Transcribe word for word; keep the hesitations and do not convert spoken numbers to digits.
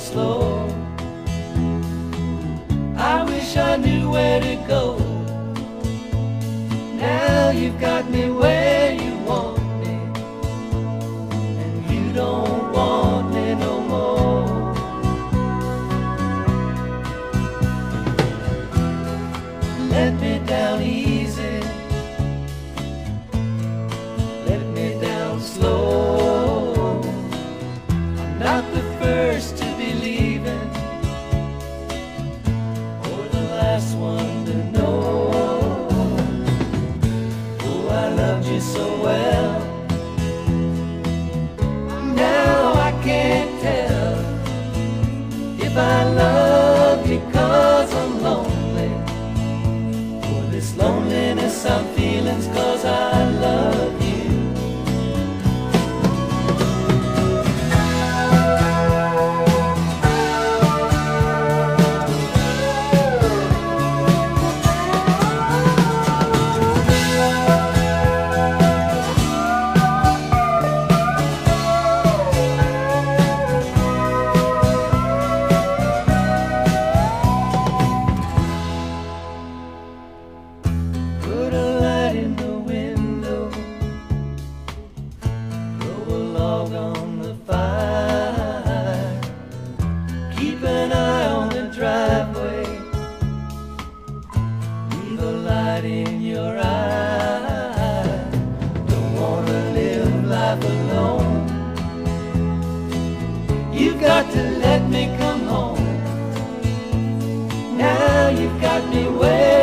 slow. I wish I knew where to go. Now you've got me where you want me, and you don't want me no more. Let me down easy, let me down slow. I'm not the first to be leaving, or the last one to know. Oh, I loved you so well, now I can't tell if I love you 'cause I'm lonely, or this loneliness I'm feeling's 'cause I love you. Put a light in the window, throw a log on the fire, keep an eye on the driveway, leave a light in your eye. Don't wanna live life alone, you've got to let me come home. Now you've got me where